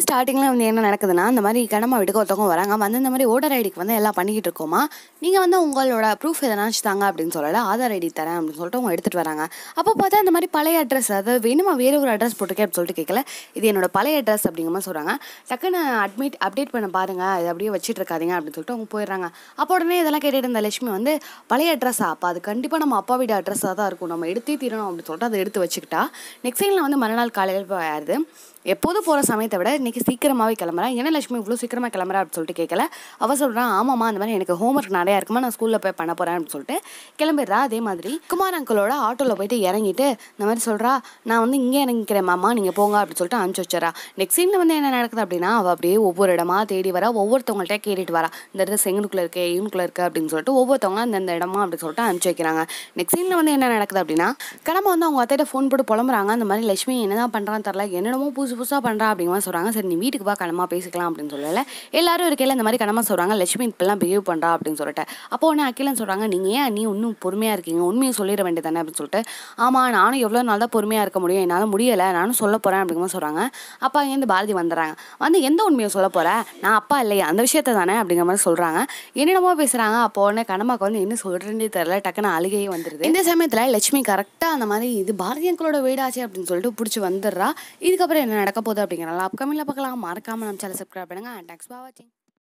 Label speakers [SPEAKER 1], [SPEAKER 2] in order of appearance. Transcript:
[SPEAKER 1] ஸ்டார்டிங்கில் வந்து என்ன நடக்குதுன்னா, இந்த மாதிரி கடமை வீட்டுக்கு ஒருத்தவங்க வராங்க. வந்து இந்த மாதிரி ஓட்டர் ஐடிக்கு வந்து எல்லாம் பண்ணிக்கிட்டு இருக்கோமா, நீங்கள் வந்து உங்களோட ப்ரூஃப் எதனாச்சும் தாங்க அப்படின்னு சொல்லலை, ஆதார் ஐடி தரேன் அப்படின்னு சொல்லிட்டு அவங்க எடுத்துகிட்டு வராங்க. அப்போ பார்த்தா இந்த மாதிரி பழைய அட்ரஸ், அதாவது வேணுமா வேறு ஒரு அட்ரஸ் போட்டுருக்கேன் அப்படின்னு சொல்லிட்டு கேட்கல, இது என்னோட பழைய அட்ரஸ் அப்படிங்கிற மாதிரி சொல்கிறாங்க. டக்குன்னு அப்டேட் பண்ண பாருங்கள், இதை அப்படியே வச்சுட்டு இருக்காதீங்க அப்படின்னு சொல்லிட்டு அவங்க போயிடுறாங்க. அப்போ உடனே இதெல்லாம் கேட்டுட்டு இருந்த லட்சுமி வந்து, பழைய அட்ரஸா, அப்போ அது கண்டிப்பாக நம்ம அப்பா வீடு அட்ரஸாக தான் இருக்கும், நம்ம எடுத்தே தீரணும் அப்படின்னு சொல்லிட்டு அதை எடுத்து வச்சுக்கிட்டா. நெக்ஸ்ட் டைமில் வந்து மறுநாள் காலையில் ஆயிடுது. எப்போதும் போகிற சமயத்தை விட இன்றைக்கி சீக்கிரமாகவே கிளம்புறேன். ஏன்னா லட்சுமி இவ்வளோ சீக்கிரமாக கிளம்புறா அப்படின்னு சொல்லிட்டு கேட்கல. அவள் சொல்கிறான், ஆமாம்மா அந்த மாதிரி எனக்கு ஹோம்ஒர்க் நிறையா இருக்குமா, நான் ஸ்கூலில் போய் பண்ண போகிறேன் அப்படின்னு சொல்லிட்டு கிளம்பிடுறா. அதே மாதிரி குமார் அங்கிளோட ஆட்டோவில் போயிட்டு இறங்கிட்டு இந்த மாதிரி சொல்கிறா, நான் வந்து இங்கே இறங்கிக்கிறேன் மாமா, நீங்கள் போங்க அப்படின்னு சொல்லிட்டு அனுப்பிச்சி வச்சிடறா. நெக்ஸ்ட் சீனில் வந்து என்ன நடக்குது அப்படின்னா, அவள் அப்படியே ஒவ்வொரு இடமா தேடி வரா, ஒவ்வொருத்தவங்கள்ட்ட கேட்டுட்டு வரா, இந்த இடத்துல செங்கனுக்குள்ளே இருக்கு, இவனுக்குள்ளே இருக்குது அப்படின்னு சொல்லிட்டு ஒவ்வொருத்தவங்க அந்த இடமா அப்படின்னு சொல்லிட்டு அனுப்பிச்சி வைக்கிறாங்க. நெக்ஸ்ட் சீனில் வந்து என்ன நடக்குது அப்படின்னா, கடமை வந்து அவங்க அத்தையிட்ட ஃபோன் போட்டு புலம்புறாங்க. அந்த மாதிரி லட்சுமி என்ன தான் பண்ணுறான்னு தெரில, என்னென்னமோ புதுசாக பண்ணுறா அப்படிங்கிற சொல்கிறாங்க. சரி நீ வீட்டுக்கு வா, கடமா பேசிக்கலாம் அப்படின்னு சொல்லலை. எல்லாரும் இருக்கையில் இந்த மாதிரி கடமை சொல்கிறாங்க, லட்சுமி இப்பெல்லாம் பிஹேவ் பண்ணுறா அப்படின்னு சொல்லிட்டு. அப்போ உடனே அகிலன் சொல்கிறாங்க, நீங்கள் ஏன் நீ இன்னும் பொறுமையாக இருக்கீங்க, உண்மையை சொல்லிட வேண்டியதானே அப்படின்னு சொல்லிட்டு. ஆமாம் நானும் எவ்வளோ நாள் தான் பொறுமையாக இருக்க முடியும், என்னால் முடியலை, நானும் சொல்ல போகிறேன் அப்படிங்கிற சொல்கிறாங்க. அப்போ அங்கேருந்து பாரதி வந்துடுறாங்க. வந்து எந்த உண்மையை சொல்ல போகிறேன், நான் அப்பா இல்லையா அந்த விஷயத்த தானே அப்படிங்கிற மாதிரி சொல்கிறாங்க. என்னென்னமோ பேசுகிறாங்க. அப்போ உடனே கடமாக்கு வந்து என்ன சொல்கிறேன்னே தெரில, டக்குன்னு அழுகையே வந்துடுது. இந்த சமயத்தில் லட்சுமி கரெக்டாக அந்த மாதிரி இது பாரதி அங்கிளோட வீடாச்சு அப்படின்னு சொல்லிட்டு பிடிச்சி வந்துடுறா. இதுக்கப்புறம் என்ன நடக்க போகுது அப்படிங்கிறனால அப்கமிங்கில் பார்க்கலாம். மறக்காமல் நம்ம சேனல் சப்ஸ்கிரைப் பண்ணுங்கள். தேங்க்ஸ் ஃபார் வாட்சிங்.